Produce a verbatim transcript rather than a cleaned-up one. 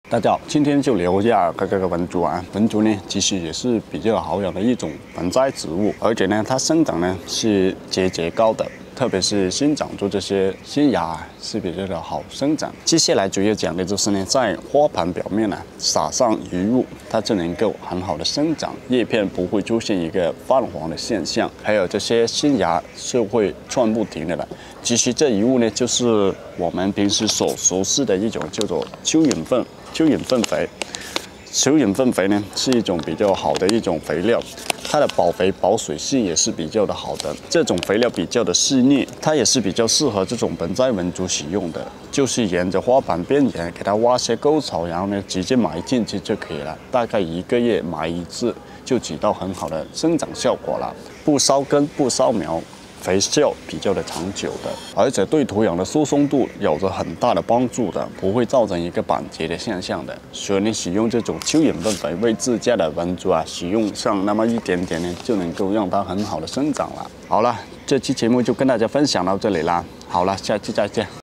大家好，今天就聊一下这个文竹啊。文竹呢，其实也是比较好养的一种盆栽植物，而且呢，它生长呢是节节高的，特别是新长出这些新芽是比较的好生长。接下来主要讲的就是呢，在花盘表面呢撒上鱼物，它就能够很好的生长，叶片不会出现一个泛黄的现象，还有这些新芽是会窜不停的了。其实这一物呢，就是我们平时所熟悉的一种叫做蚯蚓粪。蚯蚓粪肥，蚯蚓粪肥呢是一种比较好的一种肥料，它的保肥保水性也是比较的好的。这种肥料比较的细腻，它也是比较适合这种盆栽文竹使用的。就是沿着花盘边缘给它挖些沟槽，然后呢直接埋进去就可以了。大概一个月埋一次，就起到很好的生长效果了，不烧根不烧苗。肥效比较的长久的，而且对土壤的疏松度有着很大的帮助的，不会造成一个板结的现象的。所以你使用这种蚯蚓粪肥为自家的文竹啊，使用上那么一点点呢，就能够让它很好的生长了。好了，这期节目就跟大家分享到这里啦。好了，下期再见。